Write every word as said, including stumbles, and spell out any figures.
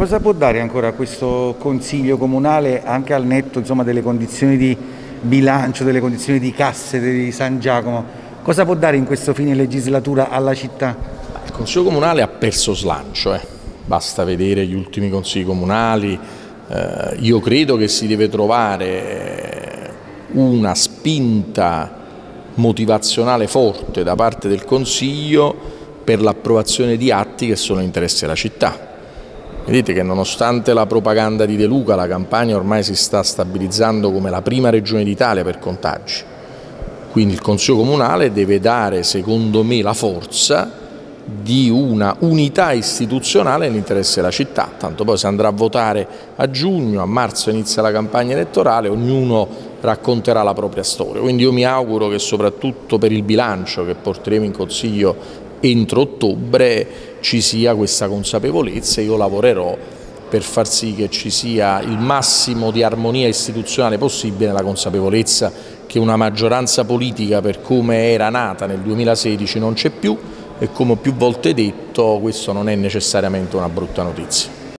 cosa può dare ancora questo Consiglio Comunale, anche al netto insomma, delle condizioni di bilancio, delle condizioni di casse di San Giacomo? Cosa può dare in questo fine legislatura alla città? Il Consiglio Comunale ha perso slancio, eh. Basta vedere gli ultimi consigli comunali. Eh, io credo che si deve trovare una spinta motivazionale forte da parte del Consiglio per l'approvazione di atti che sono interesse della città. Vedete che nonostante la propaganda di De Luca, la Campania ormai si sta stabilizzando come la prima regione d'Italia per contagi. Quindi il Consiglio Comunale deve dare, secondo me, la forza di una unità istituzionale nell'interesse della città. Tanto poi si andrà a votare a giugno, a marzo inizia la campagna elettorale, ognuno racconterà la propria storia. Quindi io mi auguro che soprattutto per il bilancio che porteremo in Consiglio entro ottobre ci sia questa consapevolezza e io lavorerò per far sì che ci sia il massimo di armonia istituzionale possibile nella consapevolezza che una maggioranza politica per come era nata nel duemilasedici non c'è più e come ho più volte detto questo non è necessariamente una brutta notizia.